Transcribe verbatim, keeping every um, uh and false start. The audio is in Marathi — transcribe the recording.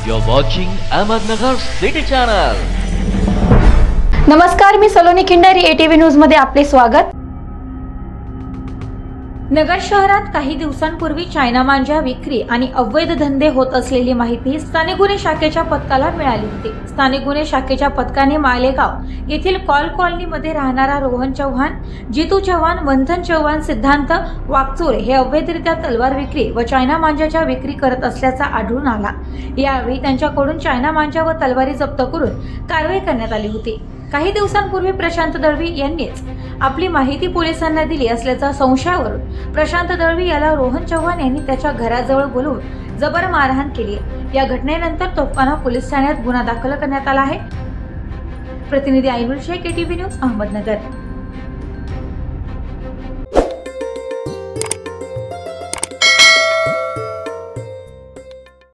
You're watching Ahmednagar City Channel. नमस्कार, मी सलोनी खिंडारी, एटीव्ही न्यूज मध्ये आपले स्वागत। नगर शहरात काही दिवसांपूर्वी चायना मांजा विक्री आणि अवैध धंदे होत असलेली माहिती स्थानिक गुन्हे शाखेच्या पथकाला मिळाली होती। स्थानिक गुन्हे शाखेच्या पथकाने मालेगाव येथील कॉल कॉलनीमध्ये राहणारा रोहन चव्हाण, जितू चव्हाण, मंथन चव्हाण, सिद्धांत वाकचोरे हे अवैधरित्या तलवार विक्री व चायना मांजाच्या विक्री करत असल्याचा आढळून आला। यावेळी त्यांच्याकडून चायना मांजा व तलवारी जप्त करून कारवाई करण्यात आली होती। काही दिवसांपूर्वी प्रशांत दळवी यांनीच आपली माहिती पोलिसांना दिली असल्याचा संशयावरून प्रशांत दळवी याला रोहन चव्हाण यांनी त्याच्या घराजवळ बोलवून जबर मारहाण केली। या घटनेनंतर तोफखाना पोलीस ठाण्यात गुन्हा दाखल करण्यात आला आहे। प्रतिनिधी आयनुल शेख, एटीव्ही न्यूज, अहमदनगर।